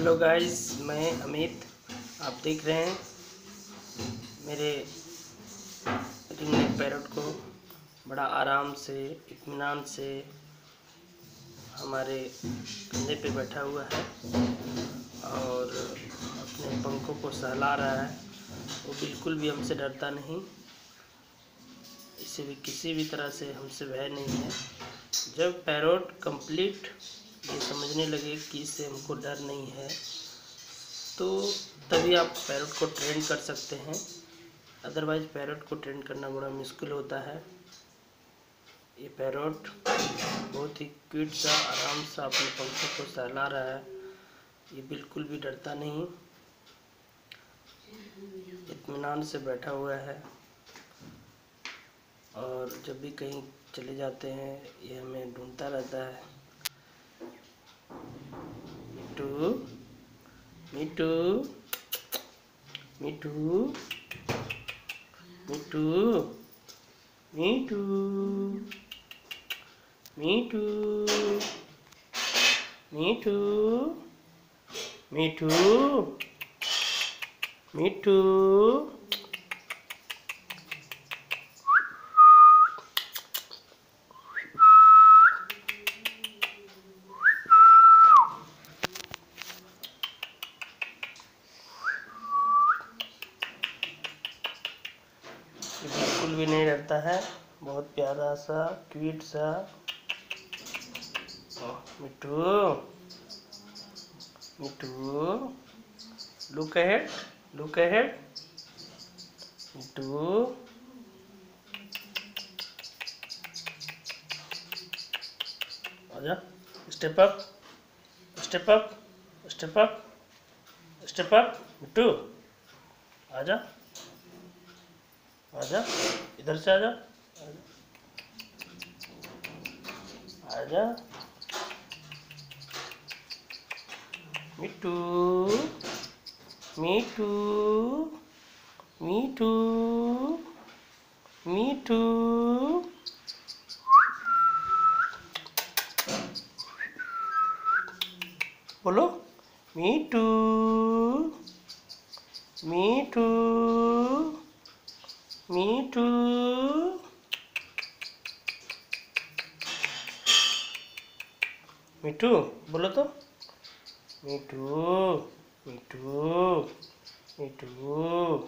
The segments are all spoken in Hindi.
हेलो गाइस, मैं अमित। आप देख रहे हैं मेरे रिंग नेक पैरट को बड़ा आराम से इत्मीनान से हमारे कंधे पे बैठा हुआ है और अपने पंखों को सहला रहा है। वो बिल्कुल भी हमसे डरता नहीं, इसे भी किसी भी तरह से हमसे भय नहीं है। जब पैरट कंप्लीट ये समझने लगे कि इससे हमको डर नहीं है तो तभी आप पैरट को ट्रेन कर सकते हैं। अदरवाइज़ पैरट को ट्रेन करना बड़ा मुश्किल होता है। ये पैरट बहुत ही क्यूट सा आराम सा अपने पंखों को सहला रहा है। ये बिल्कुल भी डरता नहीं, इत्मीनान से बैठा हुआ है और जब भी कहीं चले जाते हैं ये हमें ढूंढता रहता है। मिट्टू मिट्टू मिट्टू मिट्टू मिट्टू मिट्टू मिट्टू मिट्टू मिट्टू बिल्कुल भी नहीं डरता है। बहुत प्यारा सा क्यूट सा मिट्टू मिट्टू लुक अहेड मिट्टू आजा, step up step up step up step up Mittu आजा आजा, इधर से आजा आजा मिट्टू मिट्टू मिट्टू मिट्टू बोलो मिट्टू मिट्टू मिट्टू मिट्टू बोलो तो मिट्टू मिट्टू मिट्टू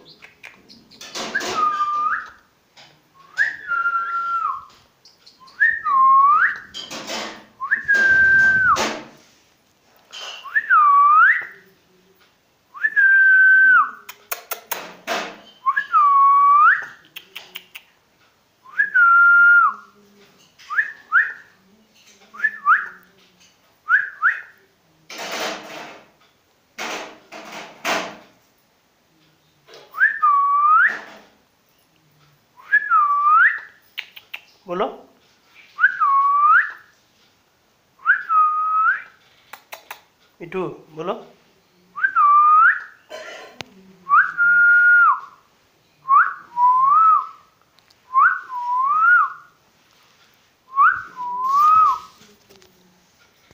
बोलो मिट्टू बोलो।